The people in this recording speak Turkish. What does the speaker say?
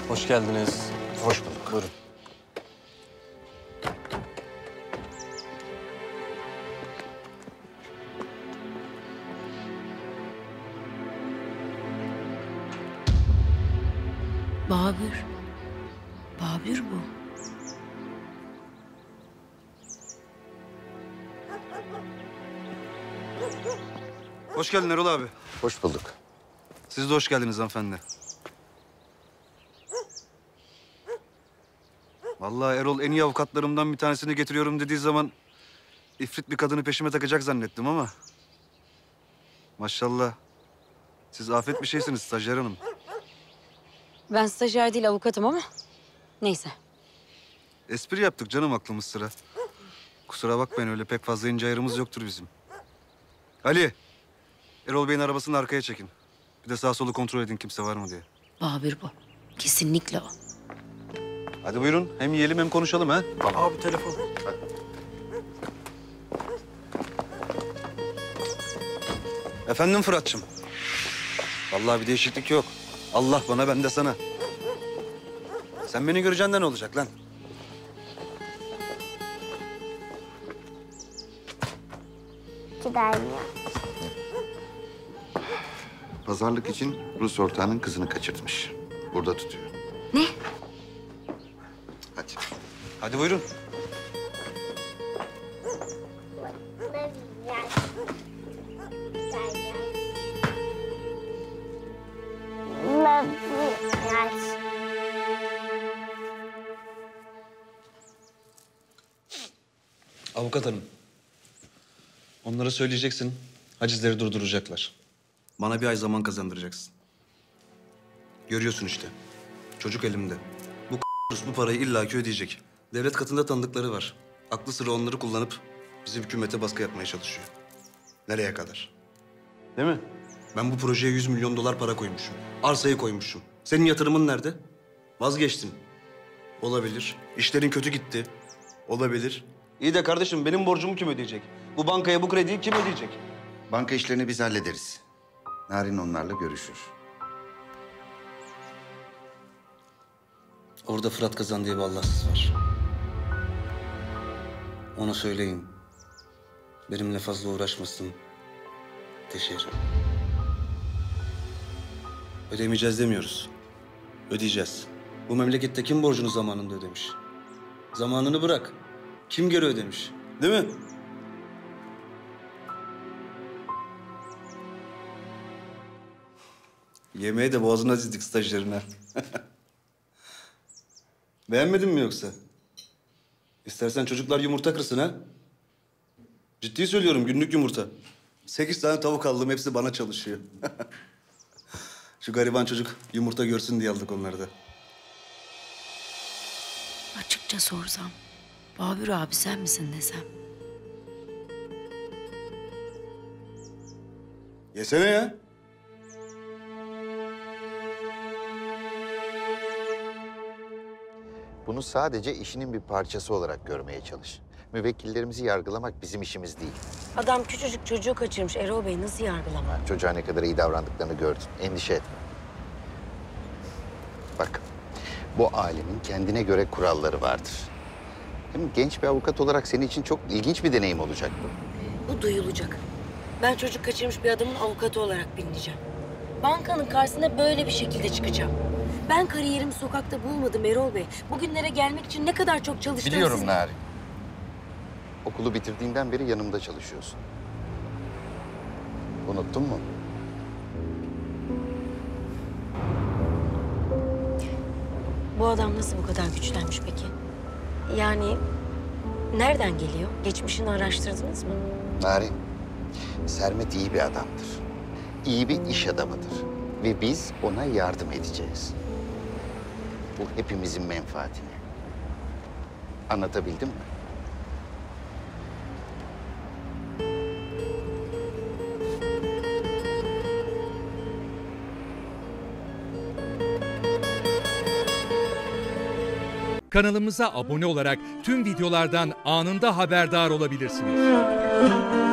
Hoş geldiniz. Hoş bulduk. Buyurun. Babür. Babür bu. Hoş geldin Erol abi. Hoş bulduk. Siz de hoş geldiniz hanımefendi. Vallahi Erol en iyi avukatlarımdan bir tanesini getiriyorum dediği zaman ifrit bir kadını peşime takacak zannettim ama maşallah siz afet bir şeysiniz stajyer hanım. Ben stajyer değil avukatım ama neyse. Espri yaptık canım aklımız sıra. Kusura bakmayın öyle pek fazla ince ayrımız yoktur bizim. Ali, Erol Bey'in arabasını arkaya çekin. Bir de sağ solu kontrol edin kimse var mı diye. Babür bu. Kesinlikle o. Hadi buyurun hem yiyelim hem konuşalım ha. Abi telefon. Efendim Fırat'cığım. Vallahi bir değişiklik yok. Allah bana ben de sana. Sen beni göreceksin de ne olacak lan? Pazarlık için Rus ortağının kızını kaçırtmış. Burada tutuyor. Ne? Hadi. Hadi buyurun. Avukat hanım. Onlara söyleyeceksin. Hacizleri durduracaklar. Bana bir ay zaman kazandıracaksın. Görüyorsun işte. Çocuk elimde. Bu parayı illaki ödeyecek. Devlet katında tanıdıkları var. Aklı sıra onları kullanıp bizim hükümete baskı yapmaya çalışıyor. Nereye kadar? Değil mi? Ben bu projeye 100 milyon dolar para koymuşum. Arsayı koymuşum. Senin yatırımın nerede? Vazgeçtin. Olabilir. İşlerin kötü gitti. Olabilir. İyi de kardeşim benim borcumu kim ödeyecek? Bu bankaya bu krediyi kim ödeyecek? Banka işlerini biz hallederiz. Narin onlarla görüşür. Orada Fırat Kazan diye bir Allahsız var. Ona söyleyin. Benimle fazla uğraşmasın. Teşekkür. Ödemeyeceğiz demiyoruz. Ödeyeceğiz. Bu memlekette kim borcunu zamanında ödemiş? Zamanını bırak. Kim geri ödemiş? Değil mi? Yemeğe de boğazına dizdik stajyerine. Beğenmedin mi yoksa? İstersen çocuklar yumurta kırsın ha? Ciddi söylüyorum günlük yumurta. 8 tane tavuk aldım hepsi bana çalışıyor. Şu gariban çocuk yumurta görsün diye aldık onları da. Açıkça sorsam. Babür abi sen misin desem. Yesene ya. Bunu sadece işinin bir parçası olarak görmeye çalış. Müvekkillerimizi yargılamak bizim işimiz değil. Adam küçücük çocuğu kaçırmış. Erol Bey nasıl yargılama? Çocuğa ne kadar iyi davrandıklarını gördün. Endişe etme. Bak, bu alemin kendine göre kuralları vardır. Hem genç bir avukat olarak senin için çok ilginç bir deneyim olacak bu. Bu duyulacak. Ben çocuk kaçırmış bir adamın avukatı olarak bilineceğim. Bankanın karşısına böyle bir şekilde çıkacağım. Ben kariyerimi sokakta bulmadım Erol Bey. Bugünlere gelmek için ne kadar çok çalıştım. Biliyorum Narin. Okulu bitirdiğinden beri yanımda çalışıyorsun. Unuttun mu? Bu adam nasıl bu kadar güçlenmiş peki? Yani nereden geliyor? Geçmişini araştırdınız mı? Narin, Sermet iyi bir adamdır. İyi bir iş adamıdır. Ve biz ona yardım edeceğiz. Bu hepimizin menfaatine. Anlatabildim mi? Kanalımıza abone olarak tüm videolardan anında haberdar olabilirsiniz.